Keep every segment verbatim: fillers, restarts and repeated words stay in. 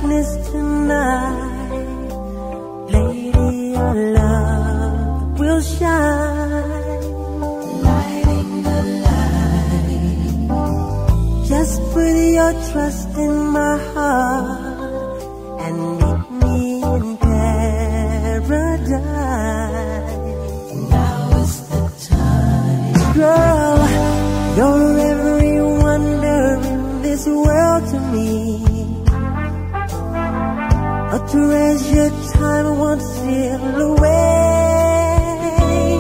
darkness tonight, lady, your love will shine, lighting the light. Just put your trust in my heart and meet me in paradise. Now is the time, girl. You're every wonder in this world to me, a treasured time won't steal away.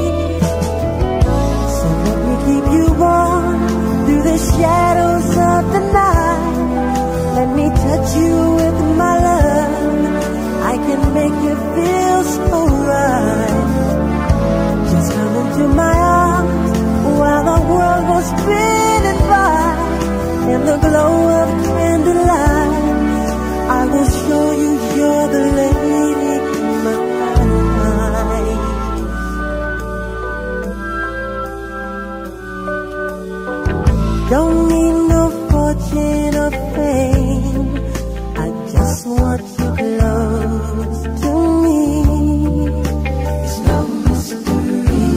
So let me keep you warm through the shadows of the night. Let me touch you with my love. I can make you feel so right. Just come into my arms while the world goes spinning by. In the glow of candlelight, I will show you you're the lady in my life. Don't need no fortune or fame, I just want you close to me. It's no mystery,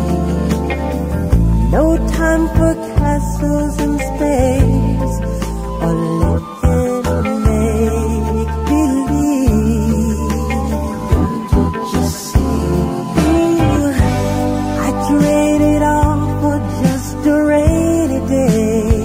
no time for castles in space or living in make-believe. Don't you see? Ooh, I trade it all for just a rainy day.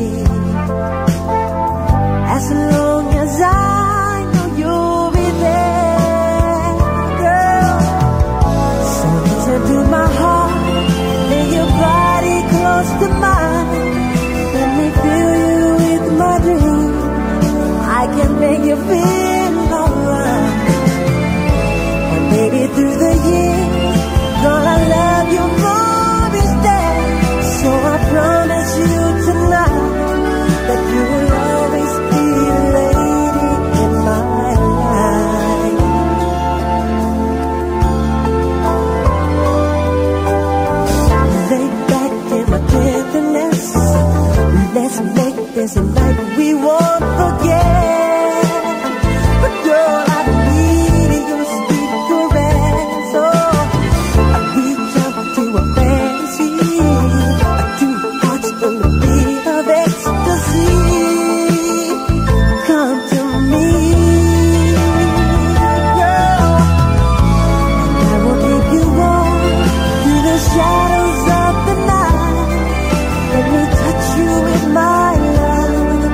As long as I know you'll be there, girl. So listen to my heart, lay your body close to mine. Let me fill you with my dream. I can make you feel alright. And baby, through the years, gonna love you more each day. So I promise you tonight that you will always be the lady in my life. Lay back in my tenderness, let's make this a night we won't forget. But girl, I need your sweet caress. Oh, I reach out to a fantasy, two hearts on the beat of ecstasy. Come to me, girl, and I will keep you warm through the shadows of the night. Let me touch you with my love.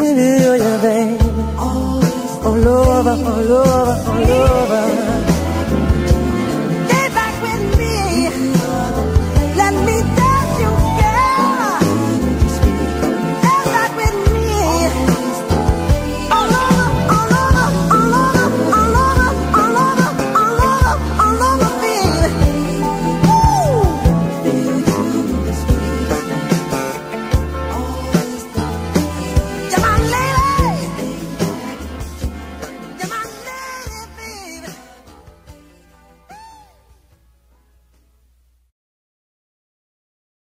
feel you, baby. All over, all over, all over.